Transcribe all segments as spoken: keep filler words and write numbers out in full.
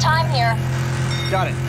time here. Got it.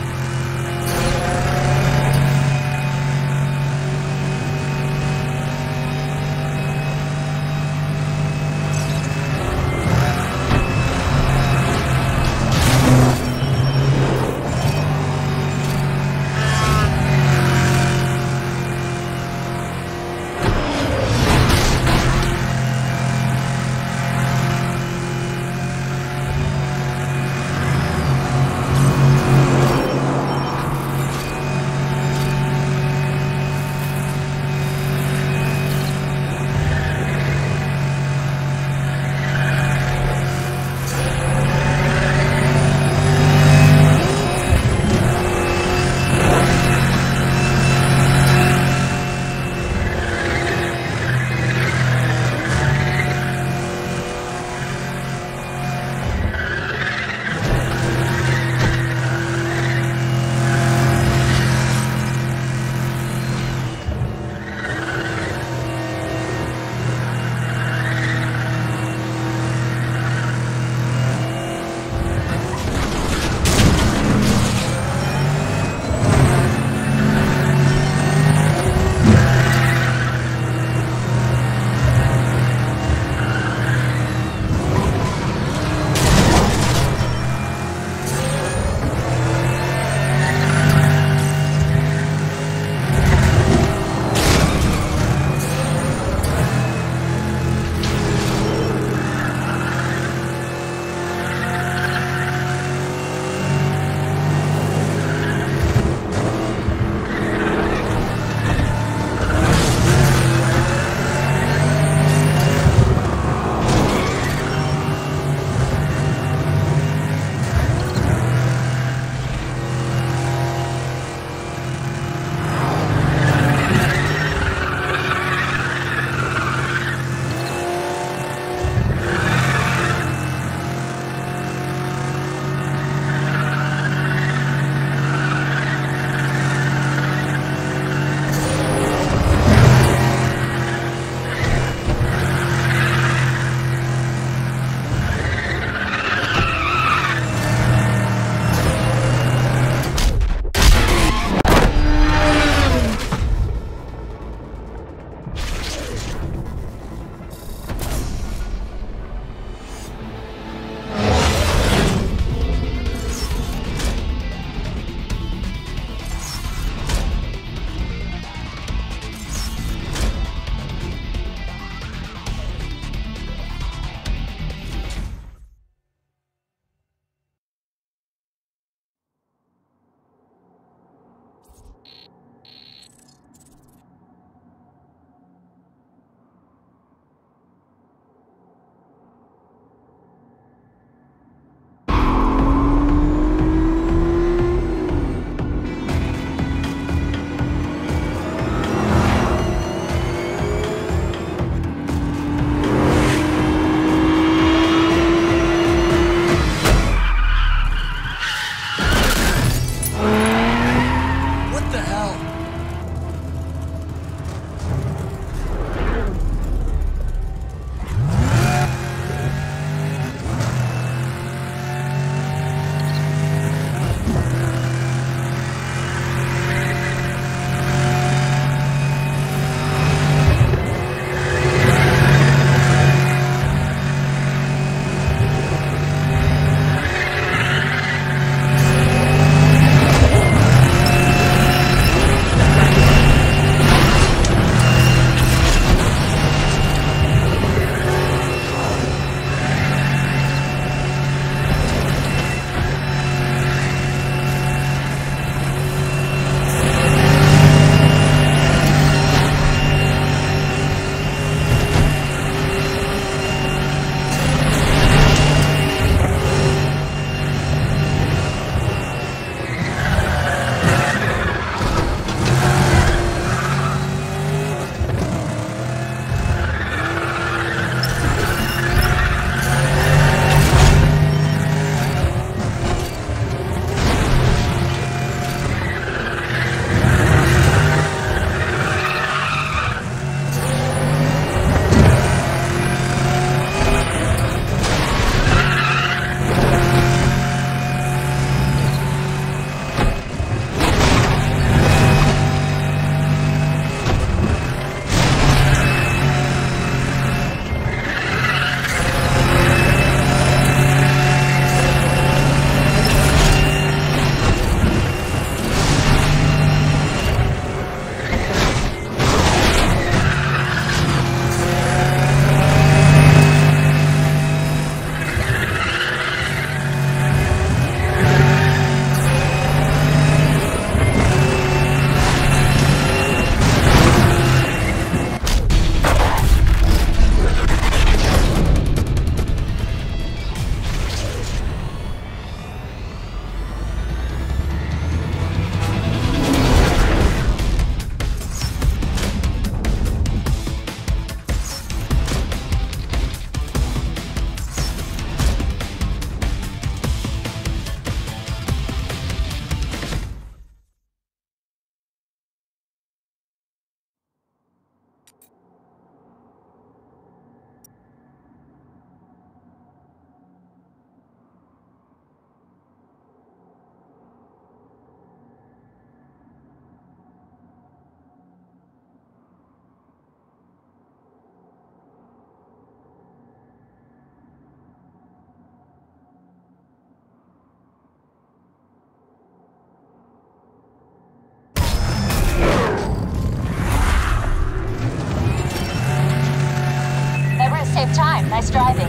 time. Nice driving.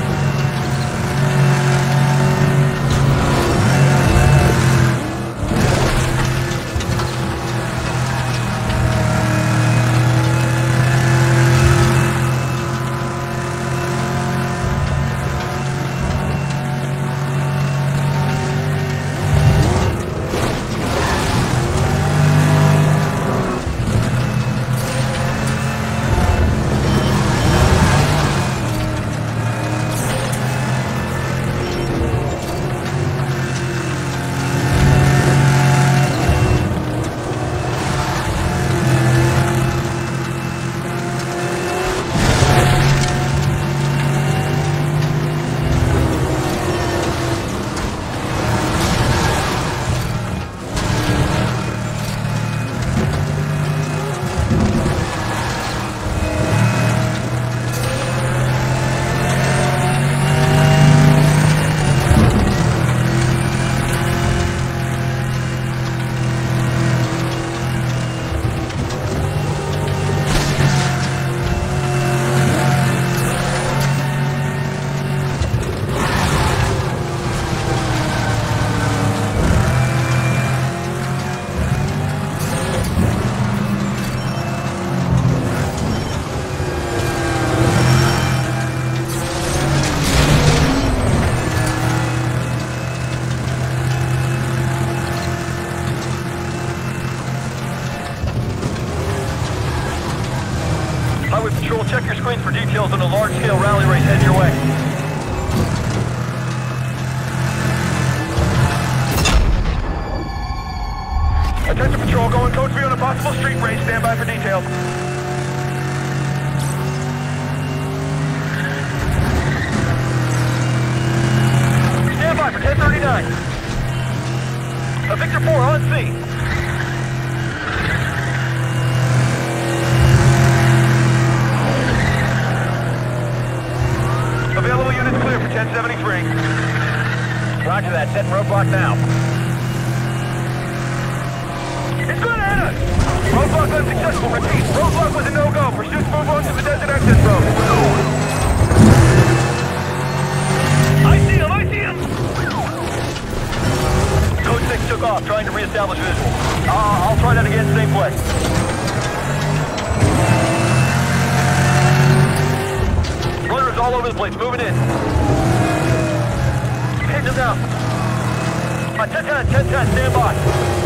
Check your screen for details on a large-scale rally race heading your way. Attention patrol, going code three on a possible street race. Stand by for details. Stand by for ten thirty-nine. A Victor four on scene. Available units clear for ten seventy-three. Roger that. Setting roadblock now. It's going to hit us! Roadblock unsuccessful. Repeat. Roadblock was a no-go. Pursuits move on to the desert access road. I see him! I see him! Code six took off, trying to reestablish visual. Uh, I'll try that again, same place. Runners all over the place, moving in. Pin them down. Uh, ten ten, ten ten, stand by.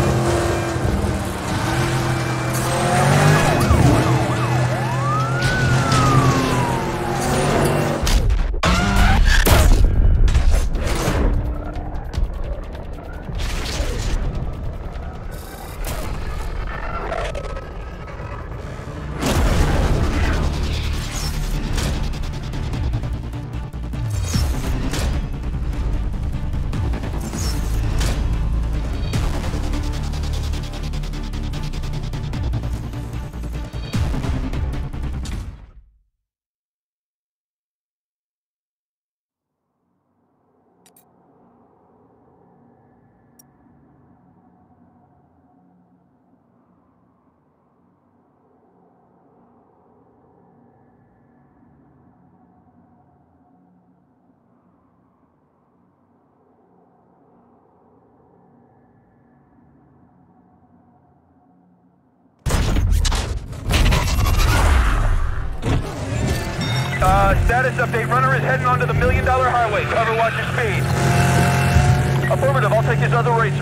Uh, status update. Runner is heading onto the Million Dollar Highway. Cover, watch your speed. Affirmative, I'll take this other racer.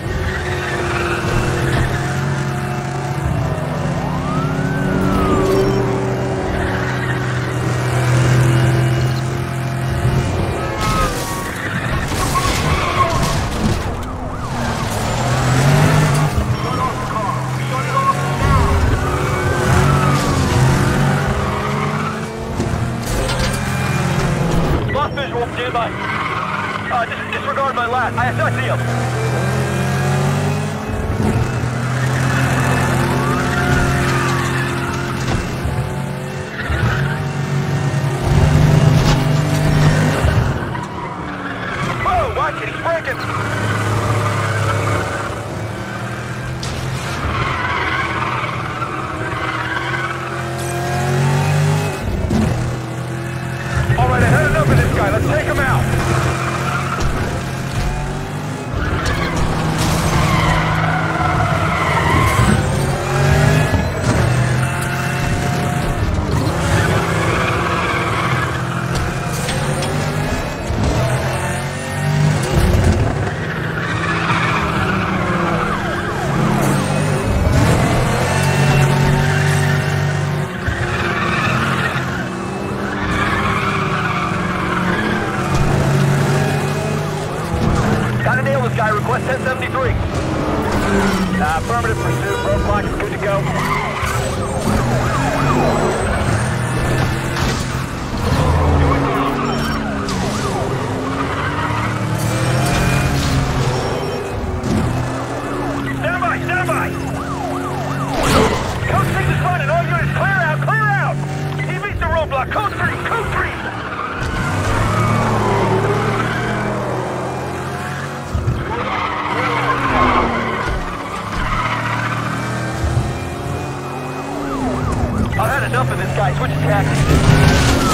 Visual, stand by. Uh, dis disregard my last. I, I see him. Whoa, watch it, he's breaking. seventy-three. Uh, affirmative pursuit. Roadblock is good to go. Stand by, stand by! Code six is running. All units, clear out, clear out! He beats the roadblock. Code three, code three! I've had enough of this guy. Switch tactics.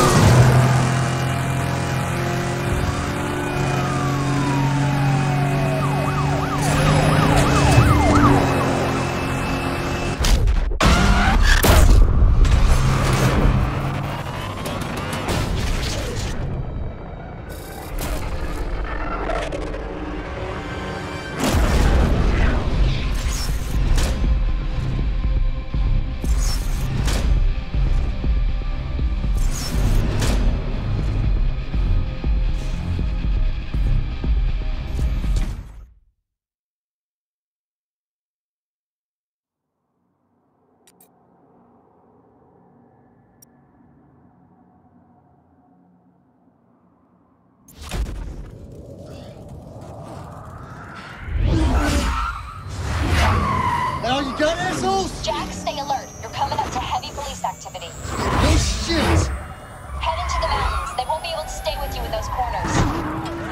Now you got assholes? Jack, stay alert. You're coming up to heavy police activity. No shit! Head into the mountains. They won't be able to stay with you in those corners.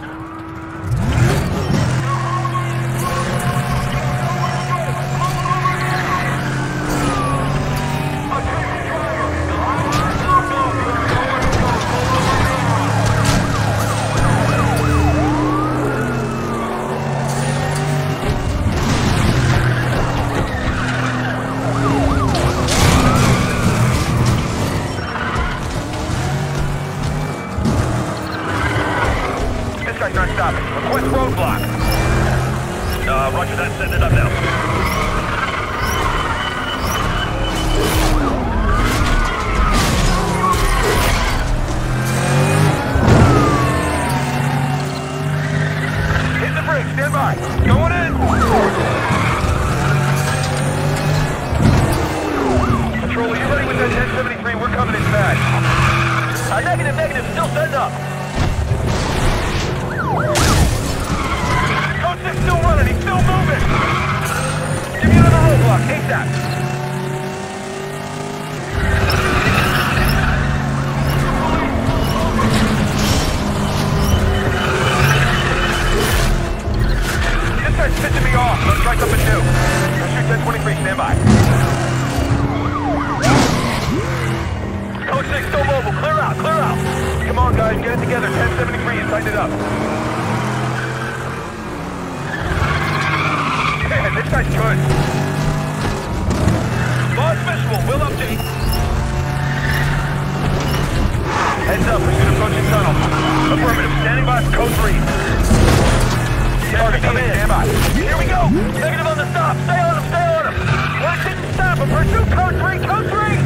Not stopping. Request roadblock. Uh, roger that. Send it up now. Hit the brakes. Stand by. Going in. Control, are you ready with that ten seventy-three? We're coming in fast. Uh, negative, negative. Still setting up. Code six still running, he's still moving! Give me another roadblock, ASAP! This guy's pissing me off, let's try something new. Pursuit ten twenty-three, stand by. Code six still mobile, clear out, clear out! Come on guys, get it together, ten seventy-three and tighten it up. Man, this guy's good. Boss Visual, we'll update. Heads up, pursuit approaching tunnel. Affirmative, standing by for code three. Target, come in, stand by. Here we go. Negative on the stop. Stay on him, stay on him. Watch it and stop him. Pursue code three, code three.